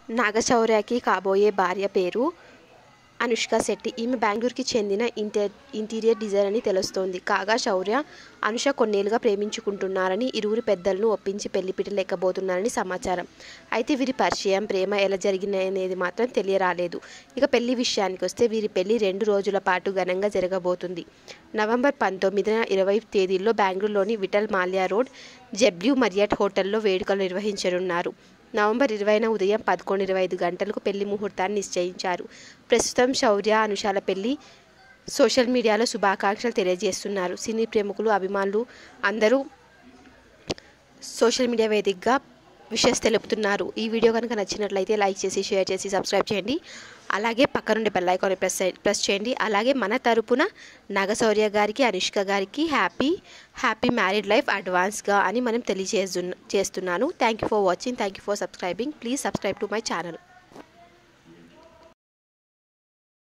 నాగశౌర్యకి కాబోయే భార్య పేరు అనుష్క శెట్టి. ఈమె బెంగళూరుకి చెందిన ఇంటీరియర్ డిజైనర్ అని తెలుస్తోంది. కాగా శౌర్య, అనుష కొన్నేళ్లుగా ప్రేమించుకుంటున్నారని, ఇరువురు పెద్దలను ఒప్పించి పెళ్లిపీటలు ఎక్కబోతున్నారని సమాచారం. అయితే వీరి పరిచయం, ప్రేమ ఎలా జరిగిందనేది మాత్రం తెలియరాలేదు. ఇక పెళ్లి విషయానికి వస్తే వీరి పెళ్లి 2 రోజుల పాటు ఘనంగా జరగబోతుంది. నవంబర్ 19, 20 తేదీల్లో బెంగళూరులోని Vittal Mallya road JW Marriott హోటల్లో వేడుకలు నిర్వహించనున్నారు. నవంబర్ 20న ఉదయం 11:25 గంటలకు పెళ్లి ముహూర్తాన్ని నిశ్చయించారు. ప్రస్తుతం శౌర్య, అనుషల పెళ్లి సోషల్ మీడియాలో శుభాకాంక్షలు తెలియజేస్తున్నారు. సినీ ప్రముఖులు, అభిమానులు అందరూ సోషల్ మీడియా వేదికగా విషెస్ తెలుపుతున్నారు. ఈ వీడియో కనుక నచ్చినట్లయితే లైక్ చేసి, షేర్ చేసి, సబ్స్క్రైబ్ చేయండి. అలాగే పక్కనుండే బెల్ ఐకాన్ ప్రెస్ చేయండి. అలాగే మన తరపున నాగశౌర్య గారికి, అనుష్క గారికి హ్యాపీ మ్యారీడ్ లైఫ్ అడ్వాన్స్గా అని మనం తెలియజేస్తున్నాను. Thank you for watching. Thank you for subscribing. Please subscribe to my channel.